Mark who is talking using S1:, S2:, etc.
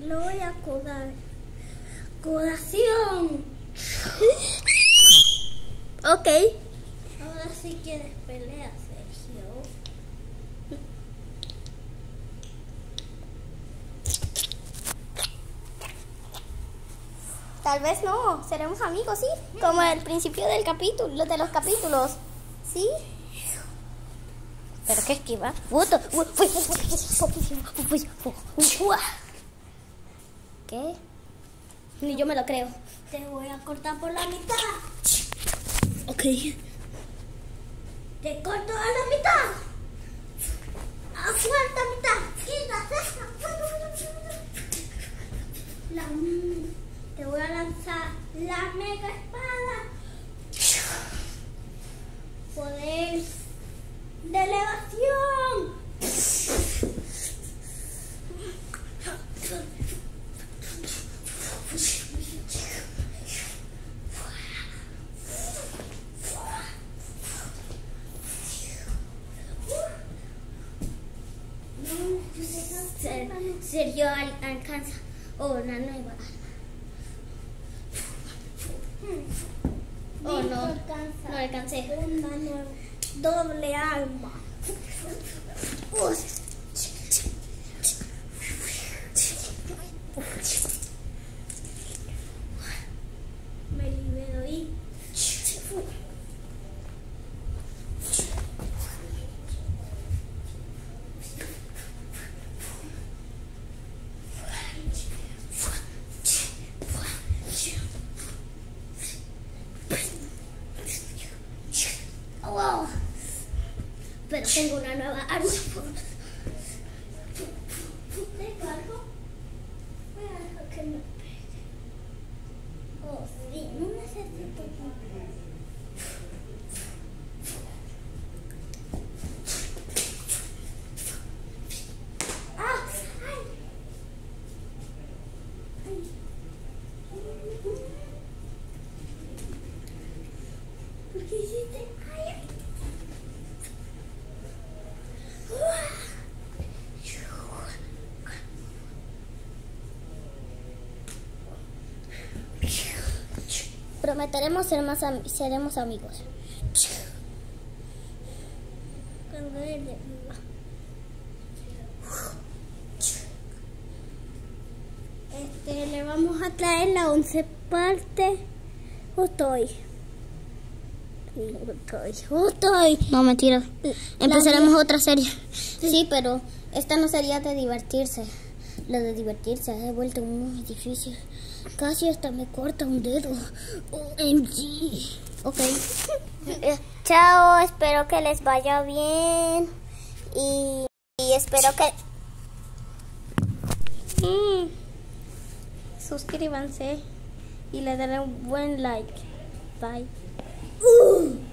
S1: Lo voy a curar. Curación.
S2: Ok.
S1: Ahora sí quieres pelear, Sergio.
S2: Tal vez no, seremos amigos, ¿sí? Como al principio del capítulo, de los capítulos. ¿Sí? ¿Pero qué esquiva? ¿Qué? Ni yo me lo creo.
S1: Te voy a cortar por la mitad.
S2: Ok.
S1: Te corto a la mitad. A cuarta mitad. Te voy a lanzar la mega espada. Poder de elevación.
S2: Sergio alcanza una nueva arma. Oh, no alcancé.
S1: Una nueva doble arma. Me libero y
S2: Wow. Pero tengo una nueva arma.
S1: te cargo. Voy a dejar que me pegue. Oh, sí, no necesito. ¡Ah! ¡Ay! ¿Por qué hiciste? ¡Ay!
S2: Prometeremos seremos amigos.
S1: Cuando él le le vamos a traer la 11 parte. Justo hoy.
S2: No, mentira. Empezaremos otra serie. Sí, pero esta no sería de divertirse. Lo de divertirse se ha vuelto muy difícil. Casi hasta me corta un dedo. OMG. Ok. Chao, espero que les vaya bien. Y espero que...
S1: Suscríbanse y le den un buen like. Bye.